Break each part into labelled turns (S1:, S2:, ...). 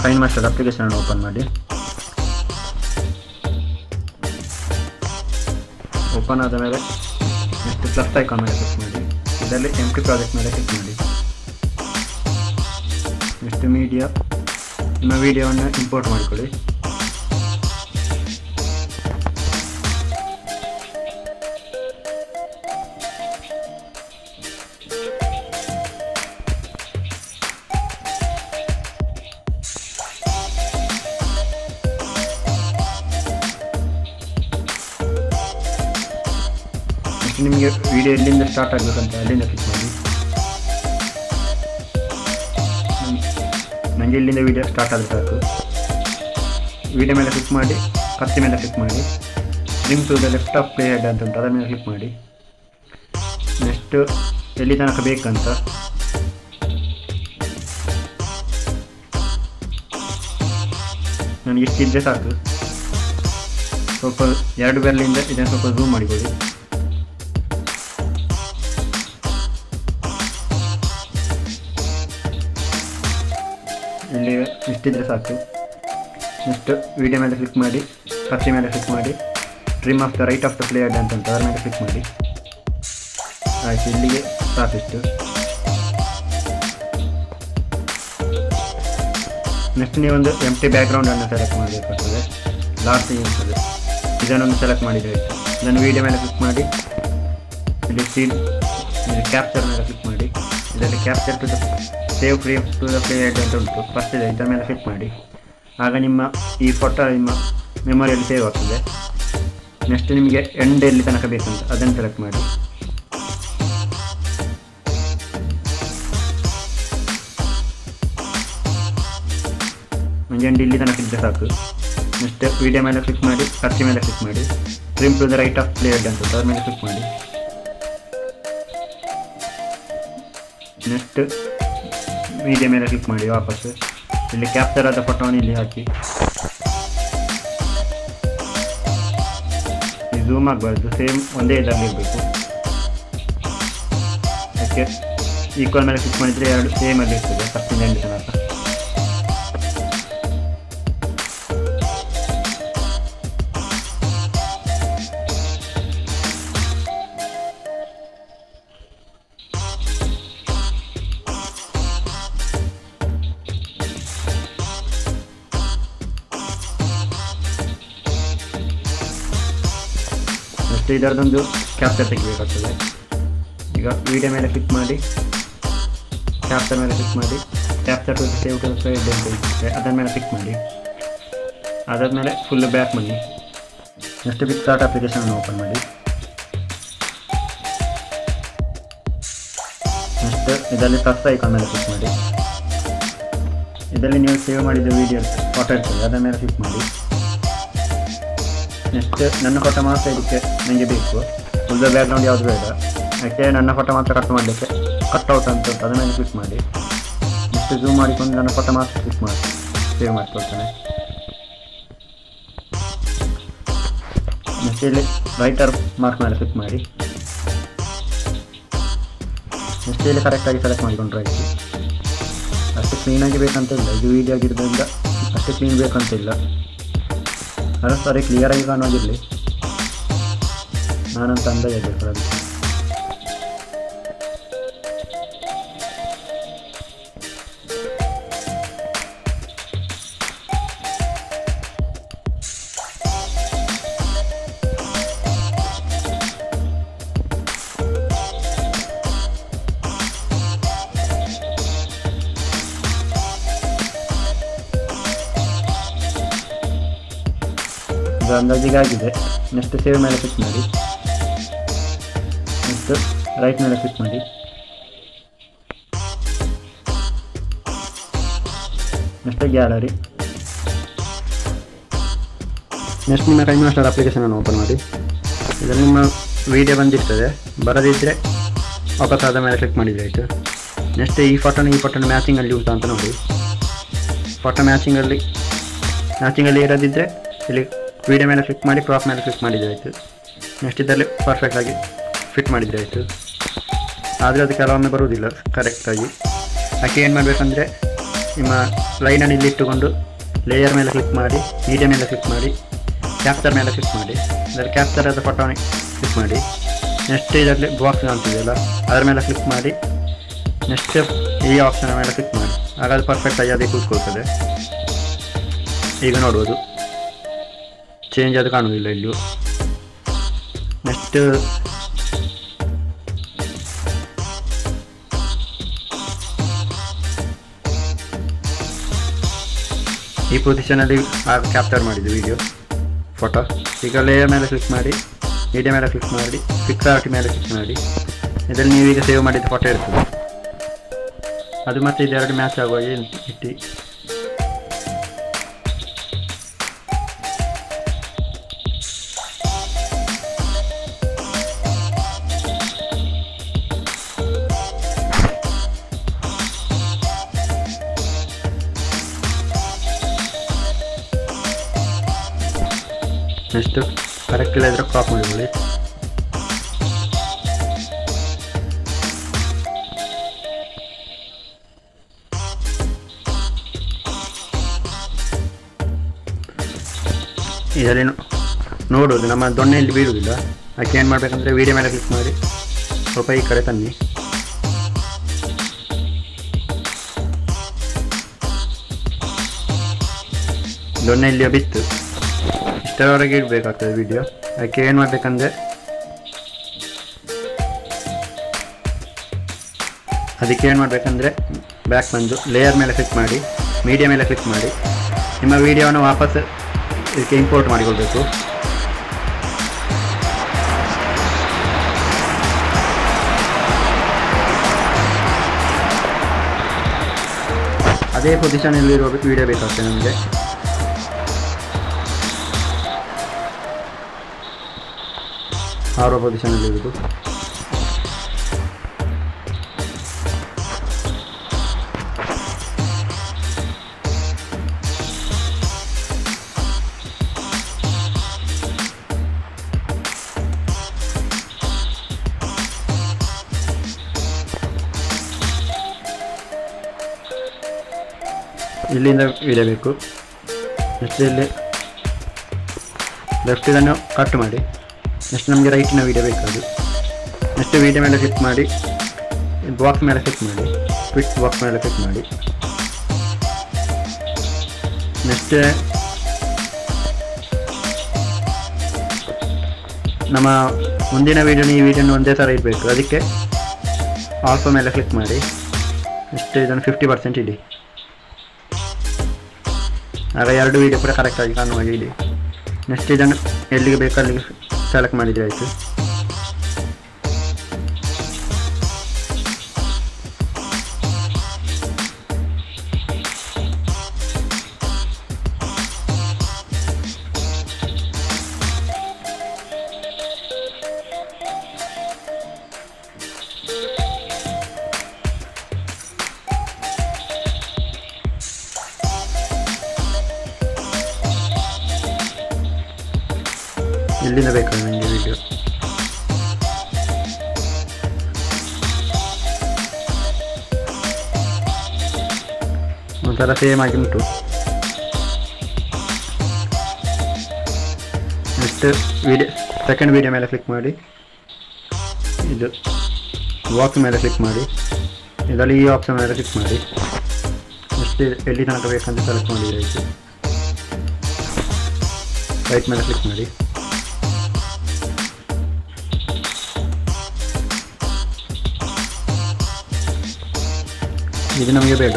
S1: KineMaster application open ಮಾಡಿ. Open ಆದ ಮೇಲೆ ನೆಕ್ಸ್ಟ್ ಪ್ಲಸ್ ಐಕಾನ್ ಮೇಲೆ ಕ್ಲಿಕ್ ಮಾಡಿ. ಇದರಲ್ಲಿ ಎಂಪ್ಟಿ ಪ್ರಾಜೆಕ್ಟ್ ಮೇಲೆ ಕ್ಲಿಕ್ ಮಾಡಿ. ನೆಕ್ಸ್ಟ್ ಮೀಡಿಯಾ, ನಿಮ್ಮ ವಿಡಿಯೋವನ್ನು ಇಂಪೋರ್ಟ್ ಮಾಡಿಕೊಳ್ಳಿ. ನಿಮಗೆ ವಿಡಿಯೋ ಎಲ್ಲಿಂದ ಸ್ಟಾರ್ಟ್ ಆಗಬೇಕಂತ ಅಲ್ಲಿಂದ ಕ್ಲಿಕ್ ಮಾಡಿ. ನನಗೆ ಇಲ್ಲಿಂದ ವಿಡಿಯೋ ಸ್ಟಾರ್ಟ್ ಆದರೆ ಸಾಕು. ವಿಡಿಯೋ ಮೇಲೆ ಕ್ಲಿಕ್ ಮಾಡಿ, ಕತ್ತಿ ಮೇಲೆ ಕ್ಲಿಕ್ ಮಾಡಿ. Trim to the left of play head ಅಂತ ಉಂಟು, ಅದರ ಮೇಲೆ ಕ್ಲಿಕ್ ಮಾಡಿ. ನೆಕ್ಸ್ಟು ಎಲ್ಲಿ ತನಕ ಬೇಕಂತ ನನಗೆ ಇಷ್ಟಿದ್ದರೆ ಸಾಕು. ಸ್ವಲ್ಪ 2 ಬೆರಳಿಂದ ಇದನ್ನು ಸ್ವಲ್ಪ ಝೂಮ್ ಮಾಡಿಕೊಳ್ಳಿ. ಇಲ್ಲಿ ಇಷ್ಟಿದ್ರೆ ಸಾಕು. ನೆಕ್ಸ್ಟ್ ವಿಡಿಯೋ ಮೇಲೆ ಕ್ಲಿಕ್ ಮಾಡಿ, ಕತ್ತಿ ಮೇಲೆ ಕ್ಲಿಕ್ ಮಾಡಿ. Trim of the right of the play head ಅಂತ ಉಂಟು, ಅದರ ಮೇಲೆ ಕ್ಲಿಕ್ ಮಾಡಿ. ಆಯಿತು, ಇಲ್ಲಿಗೆ ಸಾಕಿಷ್ಟು. ನೆಕ್ಸ್ಟ್ ನೀವೊಂದು ಎಂಪ್ಟಿ ಬ್ಯಾಕ್ಗ್ರೌಂಡನ್ನು ಸೆಲೆಕ್ಟ್ ಮಾಡಬೇಕಾಗ್ತದೆ. ಲಾಸ್ಟ್ ಇರ್ತದೆ, ಇದನ್ನೊಂದು ಸೆಲೆಕ್ಟ್ ಮಾಡಿದರೆ ಆಯಿತು. ಇದನ್ನು ವಿಡಿಯೋ ಮೇಲೆ ಕ್ಲಿಕ್ ಮಾಡಿ, ಇಲ್ಲಿ ಸೀನ್ ಕ್ಯಾಪ್ಚರ್ ಮೇಲೆ ಕ್ಲಿಕ್ ಮಾಡಿ. ಇದರಲ್ಲಿ capture to the save frame to the play head ಅಂತ ಉಂಟು, ಫಸ್ಟ್ ಇದೆ, ಇದರ ಮೇಲೆ ಕ್ಲಿಕ್ ಮಾಡಿ. ಆಗ ನಿಮ್ಮ ಈ ಫೋಟೋ ನಿಮ್ಮ ಮೆಮೊರಿಯಲ್ಲಿ ಸೇವ್ ಆಗ್ತದೆ. ನೆಕ್ಸ್ಟ್ ನಿಮಗೆ ಎಂಡ್ ಎಲ್ಲಿ ತನಕ ಬೇಕಂತ ಅದನ್ನು ಸೆಲೆಕ್ಟ್ ಮಾಡಿ. ಎಂಡ್ ಇಲ್ಲಿ ತನಕ ಇದ್ದರೆ ಸಾಕು. ನೆಕ್ಸ್ಟ್ ವಿಡಿಯೋ ಮೇಲೆ ಕ್ಲಿಕ್ ಮಾಡಿ, ಕತ್ತಿ ಮೇಲೆ ಕ್ಲಿಕ್ ಮಾಡಿ. Trim to the right of play head ಅಂತ ಅದರ ಮೇಲೆ ಕ್ಲಿಕ್ ಮಾಡಿ. ನೆಕ್ಸ್ಟ್ ಮೀಡಿಯಾ ಮೇಲೆ ಕ್ಲಿಕ್ ಮಾಡಿ. ವಾಪಸ್ಸು ಇಲ್ಲಿ ಕ್ಯಾಪ್ಚರ್ ಆದ ಫೋಟೋವನ್ನು ಇಲ್ಲಿ ಹಾಕಿ. ಝೂಮ್ ಆಗಬಾರ್ದು, ಸೇಮ್ ಒಂದೇ ಇದರಲ್ಲಿ ಇರಬೇಕು. ಅದಕ್ಕೆ ಈಕ್ವಲ್ ಮೇಲೆ ಕ್ಲಿಕ್ ಮಾಡಿದರೆ 2 ಸೇಮಲ್ಲಿ ಇರ್ತದೆ ಫಸ್ಟಿಂದ ಎಂಡ್ ತನಕ. ನೆಕ್ಸ್ಟ್ ಇದರದೊಂದು ಕ್ಯಾಪ್ಚರ್ ತೆಗಿಬೇಕಾಗ್ತದೆ. ಈಗ ವಿಡಿಯೋ ಮೇಲೆ ಕ್ಲಿಕ್ ಮಾಡಿ, ಕ್ಯಾಪ್ಚರ್ ಮೇಲೆ ಕ್ಲಿಕ್ ಮಾಡಿ. Capture to save to play head ಅಂತ ಇರ್ತದೆ, ಅದರ ಮೇಲೆ ಕ್ಲಿಕ್ ಮಾಡಿ. ಅದಾದಮೇಲೆ ಫುಲ್ಲು ಬ್ಯಾಕ್ ಬನ್ನಿ. ನೆಕ್ಸ್ಟ್ ಪಿಕ್ಸಾರ್ಟ್ ಅಪ್ಲಿಕೇಶನನ್ನು ಓಪನ್ ಮಾಡಿ. ನೆಕ್ಸ್ಟ್ ಇದರಲ್ಲಿ ಪ್ಲಸ್ ಐಕಾನ್ ಮೇಲೆ ಕ್ಲಿಕ್ ಮಾಡಿ. ಇದರಲ್ಲಿ ನೀವು ಸೇವ್ ಮಾಡಿದ ವಿಡಿಯೋ ಫೋಟೋ ಇರ್ತದೆ, ಅದರ ಮೇಲೆ ಕ್ಲಿಕ್ ಮಾಡಿ. ನೆಕ್ಸ್ಟ್ ನನ್ನ ಫೋಟೋ ಮಾತ್ರ ಇದಕ್ಕೆ ನನಗೆ ಬೇಕು, ಫುಲ್ ಬ್ಯಾಕ್ಗ್ರೌಂಡ್ ಯಾವುದು ಬೇಡ. ಯಾಕೆ ನನ್ನ ಫೋಟೋ ಮಾತ್ರ ಕಟ್ ಮಾಡಲಿಕ್ಕೆ ಕಟ್ಔಟ್ ಅಂತ ಅದರ ಮೇಲೆ ಕ್ಲಿಕ್ ಮಾಡಿ. ನೆಕ್ಸ್ಟ್ ಝೂಮ್ ಮಾಡಿಕೊಂಡು ನನ್ನ ಫೋಟೋ ಮಾತ್ರ ಕ್ಲಿಕ್ ಮಾಡಿ ಸೇವ್ ಮಾಡಿಕೊಳ್ತಾನೆ. ನೆಕ್ಸ್ಟ್ ಇಲ್ಲಿ ರೈಟರ್ ಮಾರ್ಕ್ ಮೇಲೆ ಕ್ಲಿಕ್ ಮಾಡಿ. ನೆಕ್ಸ್ಟ್ ಇಲ್ಲಿ ಕರೆಕ್ಟಾಗಿ ಸೆಲೆಕ್ಟ್ ಮಾಡಿಕೊಂಡ್ರೆ ಆಯಿತು. ಅಷ್ಟು ಕ್ಲೀನಾಗಿ ಬೇಕಂತ ಇಲ್ಲ, ಇದು ವೀಡಿಯೋ ಆಗಿರೋದ್ರಿಂದ ಅಷ್ಟು ಕ್ಲೀನ್ ಬೇಕಂತ ಇಲ್ಲ. ಅದು ಸರಿ ಕ್ಲಿಯರಾಗಿ ಕಾಣೋದಿರಲಿ, ನಾನಂತ ಅಂದಾಜು ಅದಕ್ಕೆ. ಅಂದಾಜಿಗಾಗಿದೆ. ನೆಕ್ಸ್ಟ್ ಸೇವ್ ಮೇಲೆ ಕ್ಲಿಕ್ ಮಾಡಿ. ನೆಕ್ಸ್ಟ್ ರೈಟ್ ಮೇಲೆ ಕ್ಲಿಕ್ ಮಾಡಿ. Next gallery. ನೆಕ್ಸ್ಟ್ ನಿಮ್ಮ KineMaster ಅಪ್ಲಿಕೇಶನನ್ನು ಓಪನ್ ಮಾಡಿ. ಇದರಲ್ಲಿ ನಿಮ್ಮ ವಿಡಿಯೋ ಬಂದಿರ್ತದೆ, ಬರದಿದ್ದರೆ ವಾಪಸ್ಸಾದ ಮೇಲೆ ಕ್ಲಿಕ್ ಮಾಡಿದರೆ ಆಯಿತು. ನೆಕ್ಸ್ಟ್ ಈ ಫೋಟೋನ ಮ್ಯಾಚಿಂಗಲ್ಲಿ ಉಂಟು ಅಂತ ನೋಡಿ. ಫೋಟೋ ಮ್ಯಾಚಿಂಗಲ್ಲಿ ಇರೋದಿದ್ದರೆ ಇಲ್ಲಿ ವಿಡಿಯೋ ಮೇಲೆ ಕ್ಲಿಕ್ ಮಾಡಿ, ಕ್ರಾಪ್ ಮೇಲೆ ಕ್ಲಿಕ್ ಮಾಡಿದರೆ ಆಯಿತು. ನೆಕ್ಸ್ಟ್ ಇದರಲ್ಲಿ ಪರ್ಫೆಕ್ಟಾಗಿ ಫಿಟ್ ಮಾಡಿದರೆ ಆಯಿತು. ಆದರೆ ಅದು ಕೆಲವೊಮ್ಮೆ ಬರುವುದಿಲ್ಲ ಕರೆಕ್ಟಾಗಿ. ಅದಕ್ಕೆ ಏನು ಮಾಡಬೇಕಂದ್ರೆ ನಿಮ್ಮ ಲೈನನ್ನು ಇಲ್ಲಿ ಇಟ್ಟುಕೊಂಡು ಲೇಯರ್ ಮೇಲೆ ಕ್ಲಿಕ್ ಮಾಡಿ, ಮೀಡಿಯಾ ಮೇಲೆ ಕ್ಲಿಕ್ ಮಾಡಿ, ಕ್ಯಾಪ್ಚರ್ ಮೇಲೆ ಕ್ಲಿಕ್ ಮಾಡಿ. ಇದರಲ್ಲಿ ಕ್ಯಾಪ್ಚರ್ ಆದ ಫೋಟೋನ ಕ್ಲಿಕ್ ಮಾಡಿ. ನೆಕ್ಸ್ಟ್ ಇದರಲ್ಲಿ ಬಾಕ್ಸ್ ಕಾಣ್ತಿದೆಯಲ್ಲ ಅದರ ಮೇಲೆ ಕ್ಲಿಕ್ ಮಾಡಿ. ನೆಕ್ಸ್ಟ್ ಈ ಆಪ್ಷನ್ ಮೇಲೆ ಕ್ಲಿಕ್ ಮಾಡಿ. ಆಗ ಅದು ಪರ್ಫೆಕ್ಟಾಗಿ ಅದೇ ಕೂತ್ಕೊಳ್ತದೆ. ಈಗ ನೋಡ್ಬೋದು ಚೇಂಜ್ ಅದು ಕಾಣುವುದಿಲ್ಲ ಇಲ್ಲಿಯೂ. ನೆಕ್ಸ್ಟ್ ಈ ಪೊಸಿಷನಲ್ಲಿ ಕ್ಯಾಪ್ಚರ್ ಮಾಡಿದ್ದು ವಿಡಿಯೋ ಫೋಟೋ. ಈಗ ಲೇಯರ್ ಮೇಲೆ ಕ್ಲಿಕ್ ಮಾಡಿ, ಮೀಡಿಯಾ ಮೇಲೆ ಕ್ಲಿಕ್ ಮಾಡಿ, ಪಿಕ್ಸಾರ್ಟಿ ಮೇಲೆ ಕ್ಲಿಕ್ ಮಾಡಿ. ಇದರಲ್ಲಿ ನೀವೀಗ ಸೇವ್ ಮಾಡಿದ ಫೋಟೋ ಇರ್ತದೆ, ಅದು ಮತ್ತೆ ಇದೆರಡು ಮ್ಯಾಚ್ ಆಗುವಾಗೆ ಇಟ್ಟು ನೆಕ್ಸ್ಟ್ ಕರೆಕ್ಟ್ ಇಲ್ಲ ಇದ್ರೆ ಕ್ರಾಪ್ ಮಾಡಿಕೊಳ್ಳಿ. ಇದರಲ್ಲಿ ನೋಡೋದು ನಮ್ಮ ದೊಣ್ಣೆಯಲ್ಲಿ ಬೀಳುವುದಿಲ್ಲ. ಅದಕ್ಕೆ ಏನು ಮಾಡಬೇಕಂದ್ರೆ ವಿಡಿಯೋ ಮೇಲೆ ಕ್ಲಿಕ್ ಮಾಡಿ ಸ್ವಲ್ಪ ಈ ಕಡೆ ತನ್ನಿ. ದೊಣ್ಣೆಯಲ್ಲಿಯೋ ಬಿತ್ತು ಇಷ್ಟರವರೆಗೆ ಇಡಬೇಕಾಗ್ತದೆ ವಿಡಿಯೋ. ಅದಕ್ಕೆ ಏನು ಮಾಡಬೇಕಂದ್ರೆ ಬ್ಯಾಕ್ ಬಂದು ಲೇಯರ್ ಮೇಲೆ ಕ್ಲಿಕ್ ಮಾಡಿ, ಮೀಡಿಯಾ ಮೇಲೆ ಕ್ಲಿಕ್ ಮಾಡಿ. ನಿಮ್ಮ ವಿಡಿಯೋವನ್ನು ವಾಪಸ್ ಇದಕ್ಕೆ ಇಂಪೋರ್ಟ್ ಮಾಡಿಕೊಳ್ಬೇಕು. ಅದೇ ಪೊಸಿಷನಲ್ಲಿರುವ ವಿಡಿಯೋ ಬೇಕಾಗ್ತದೆ ನಮಗೆ. ಆರೋ ಪೊಸಿಷನಲ್ಲಿರುವುದು. ಇಲ್ಲಿಂದ ಇಡಬೇಕು. ನೆಕ್ಸ್ಟ್ ಇಲ್ಲಿ ಲೆಫ್ಟ್ ಇದನ್ನು ಕಟ್ ಮಾಡಿ. ನೆಕ್ಸ್ಟ್ ನಮಗೆ ರೈಟಿನ ವೀಡಿಯೋ ಬೇಕಾದು. ನೆಕ್ಸ್ಟ್ ವೀಡಿಯೋ ಮೇಲೆ ಕ್ಲಿಕ್ ಮಾಡಿ, ಬಾಕ್ಸ್ ಮೇಲೆ ಕ್ಲಿಕ್ ಮಾಡಿ, ಕ್ವಿಕ್ ಬಾಕ್ಸ್ ಮೇಲೆ ಕ್ಲಿಕ್ ಮಾಡಿ. ನೆಕ್ಸ್ಟ್ ನಮ್ಮ ಮುಂದಿನ ವೀಡಿಯೋನ ಈ ವಿಡಿಯೋನ ಒಂದೇ ಥರ ಇರಬೇಕು. ಅದಕ್ಕೆ ಆಲ್ಫಾ ಮೇಲೆ ಕ್ಲಿಕ್ ಮಾಡಿ. ನೆಕ್ಸ್ಟ್ ಇದನ್ನು 50% ಇಡಿ. ಆಗ ಎರಡು ವೀಡಿಯೋ ಕೂಡ ಕರೆಕ್ಟಾಗಿ ಕಾಣುವಾಗ ಇಡಿ. ನೆಕ್ಸ್ಟ್ ಇದನ್ನು ಎಲ್ಲಿಗೆ ಬೇಕು ಅಲ್ಲಿಗೆ ಸೆಲೆಕ್ಟ್ ಮಾಡಿದರೆ ಆಯಿತು. ಇಲ್ಲಿಂದ ಬೇಕಾದ್ರೆ ನನಗೆ ವಿಡಿಯೋ ಒಂಥರ ಸೇಮ್ ಆಗಿ ಉಂಟು. ನೆಕ್ಸ್ಟ್ ವಿಡಿಯೋ ಸೆಕೆಂಡ್ ವಿಡಿಯೋ ಮೇಲೆ ಕ್ಲಿಕ್ ಮಾಡಿ, ಇದು ಬಾಕ್ಸ್ ಮೇಲೆ ಕ್ಲಿಕ್ ಮಾಡಿ. ಇದರಲ್ಲಿ ಈ ಆಪ್ಷನ್ ಮೇಲೆ ಕ್ಲಿಕ್ ಮಾಡಿ. ನೆಕ್ಸ್ಟ್ ಎಲ್ಲಿ ತನಕ ಬೇಕಂತ ಸೆಲೆಕ್ಟ್ ಮಾಡಿದರೆ ಆಯಿತು. ರೈಟ್ ಮೇಲೆ ಕ್ಲಿಕ್ ಮಾಡಿ. ಇದು ನಮಗೆ ಬೇಡ.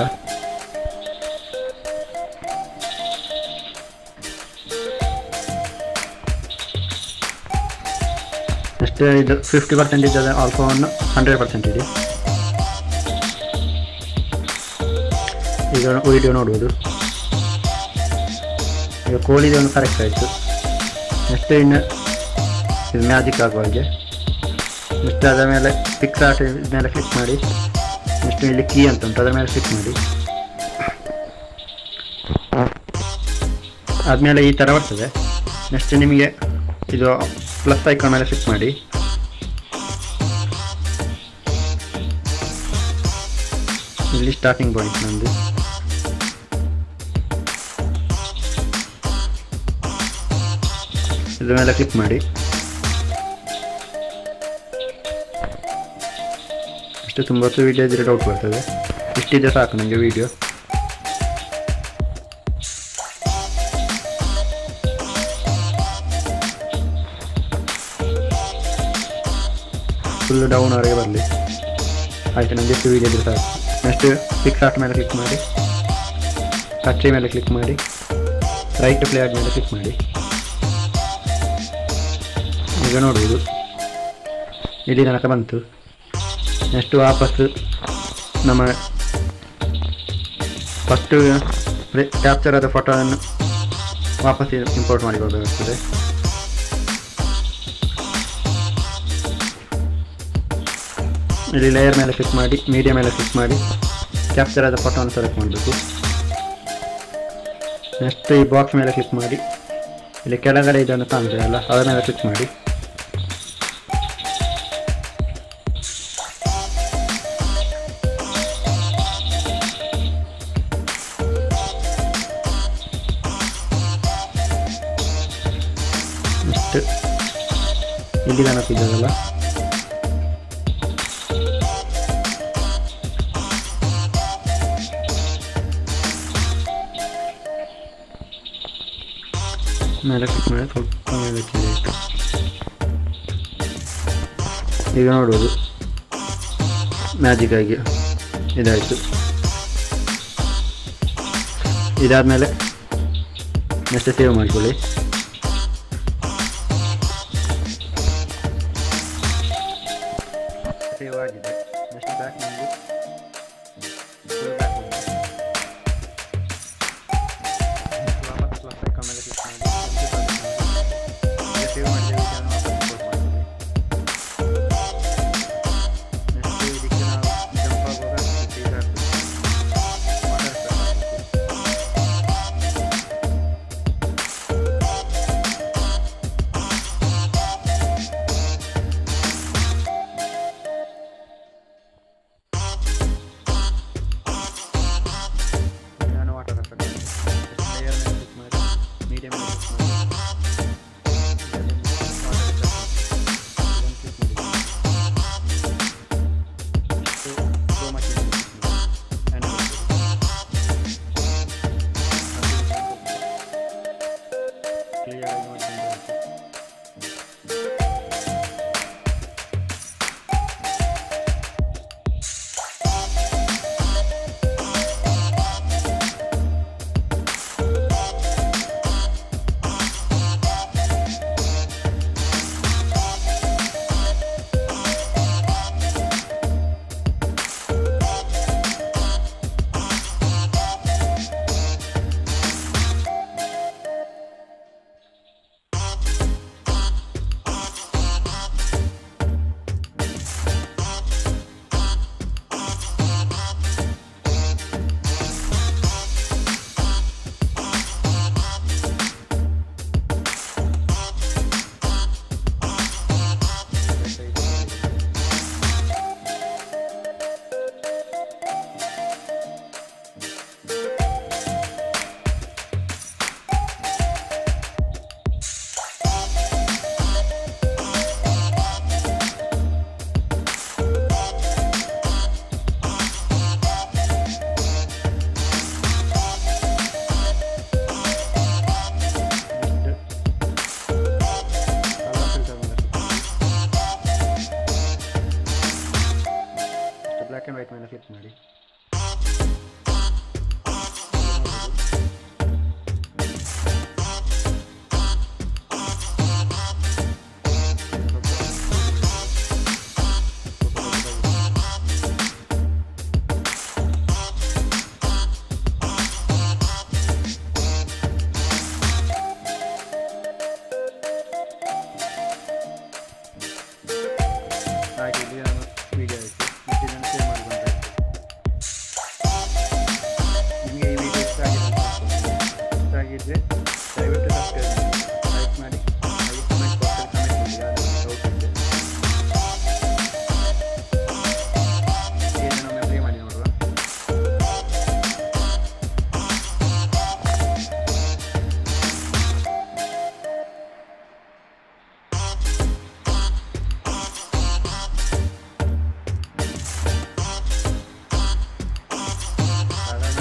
S1: ನೆಕ್ಸ್ಟ್ ಇದು 50% ಇದ್ದರೆ ಆಲ್ಫಾವನ್ನು 100% ಇದೆ. ಈಗ ವಿಡಿಯೋ ನೋಡ್ಬೋದು. ಈಗ ಕೋಳಿದು ಒಂದು ಕರೆಕ್ಟ್ ಆಯಿತು. ನೆಕ್ಸ್ಟ್ ಇನ್ನು ಇದು ಮ್ಯಾಜಿಕ್ ಆಗುವ ಹಾಗೆ. ನೆಕ್ಸ್ಟ್ ಅದರ ಮೇಲೆ ಪಿಕ್ಸಾರ್ಟ್ ಮೇಲೆ ಕ್ಲಿಕ್ ಮಾಡಿ. ನೆಕ್ಸ್ಟ್ ಇಲ್ಲಿ ಕೀ ಅಂತ ಉಂಟು, ಅದರ ಮೇಲೆ ಕ್ಲಿಕ್ ಮಾಡಿ. ಆದಮೇಲೆ ಈ ಥರ ಬರ್ತದೆ. ನೆಕ್ಸ್ಟ್ ನಿಮಗೆ ಇದು ಪ್ಲಸ್ ಐಕಾನ್ ಮೇಲೆ ಕ್ಲಿಕ್ ಮಾಡಿ. ಇಲ್ಲಿ ಸ್ಟಾರ್ಟಿಂಗ್ ಪಾಯಿಂಟ್ ನಂದು ಇದ್ರ ಮೇಲೆ ಕ್ಲಿಕ್ ಮಾಡಿ. ಇಷ್ಟು ತುಂಬ ಹೊತ್ತು ವೀಡಿಯೋ ಇದ್ರೆ ಡೌಟ್ ಬರ್ತದೆ. ಇಷ್ಟಿದೆ ಸಾಕು ನನಗೆ ವೀಡಿಯೋ. ಫುಲ್ ಡೌನ್ ಅವರೆಗೆ ಬರಲಿ. ಆಯಿತು, ನನಗೆ ಎಷ್ಟು ವೀಡಿಯೋ ಇದ್ರೆ ಸಾಕು. ನೆಕ್ಸ್ಟ್ ಪಿಕ್ಸ್ ಆರ್ಟ್ ಮೇಲೆ ಕ್ಲಿಕ್ ಮಾಡಿ, ಕಟ್ರಿ ಮೇಲೆ ಕ್ಲಿಕ್ ಮಾಡಿ, ರೈಟ್ ಪ್ಲೇ ಆರ್ಟ್ ಮೇಲೆ ಕ್ಲಿಕ್ ಮಾಡಿ. ಈಗ ನೋಡುವುದು ಇಲ್ಲಿ ತನಕ ಬಂತು. ನೆಕ್ಸ್ಟ್ ವಾಪಸ್ಸು ನಮ್ಮ ಫಸ್ಟು ಕ್ಯಾಪ್ಚರ್ ಆದ ಫೋಟೋವನ್ನು ವಾಪಸ್ ಇಂಪೋರ್ಟ್ ಮಾಡಿಕೊಳ್ಬೇಕಾಗ್ತದೆ. ಇಲ್ಲಿ ಲೇಯರ್ ಮೇಲೆ ಕ್ಲಿಕ್ ಮಾಡಿ, ಮೀಡಿಯಾ ಮೇಲೆ ಕ್ಲಿಕ್ ಮಾಡಿ, ಕ್ಯಾಪ್ಚರ್ ಆದ ಫೋಟೋವನ್ನು ಸೆಲೆಕ್ಟ್ ಮಾಡಬೇಕು. ನೆಕ್ಸ್ಟ್ ಈ ಬಾಕ್ಸ್ ಮೇಲೆ ಕ್ಲಿಕ್ ಮಾಡಿ, ಇಲ್ಲಿ ಕೆಳಗಡೆ ಇದನ್ನು ಕಾಣ್ತದೆ ಅಲ್ಲ, ಅದರ ಮೇಲೆ ಕ್ಲಿಕ್ ಮಾಡಿ. ನೆಕ್ಸ್ಟ್ ಇಲ್ಲಿ ಕಾಣುತ್ತಿದ್ದದಲ್ಲ, ಮೇಲೆ ಕ್ಲಿಕ್ ಮಾಡಿ ಸ್ವಲ್ಪ ಮೇಲೆ ಇಟ್ಟು ಈಗ ನೋಡುವುದು ಮ್ಯಾಜಿಕ್ ಆಗಿ ಇದಾಯಿತು. ಇದಾದಮೇಲೆ ನೆಕ್ಸ್ಟ್ ಸೇವ್ ಮಾಡಿಕೊಳ್ಳಿ. ಸೇವ್ ಆಗಿದೆ. ನೆಕ್ಸ್ಟ್ ಬ್ಯಾಕ್ ಮಾಡಿ,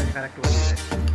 S1: ಕರೆಕ್ಟ್ ಬಂದಿದೆ.